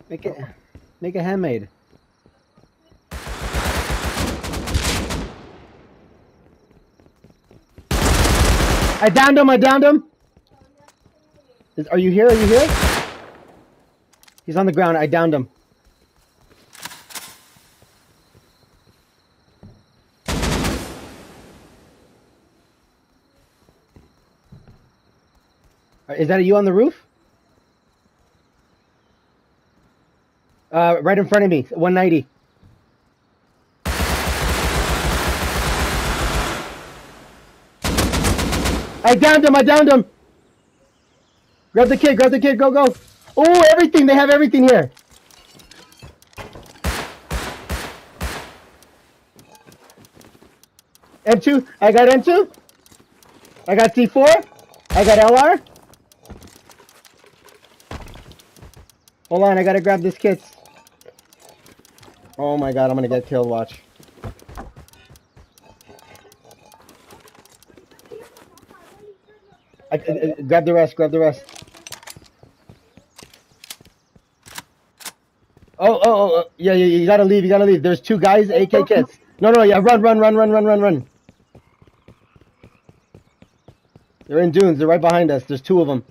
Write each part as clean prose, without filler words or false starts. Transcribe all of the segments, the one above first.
Make it, make it handmade. I downed him. I downed him. Are you here? Are you here? He's on the ground. I downed him. Is that you on the roof? Right in front of me. 190. I downed him. I downed him. Grab the kid. Grab the kid. Go, go. Oh, everything. They have everything here. M2. I got M2. I got C4. I got LR. Hold on. I gotta grab this kit. Oh my god. I'm gonna get killed. Watch. Grab the rest. Grab the rest. Oh, yeah, you gotta leave, you gotta leave. There's two guys, AK kits. No, yeah, run. They're in dunes, they're right behind us. There's two of them.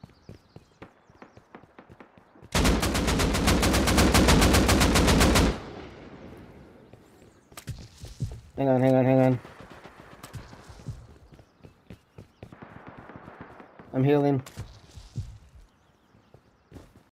Hang on. I'm healing.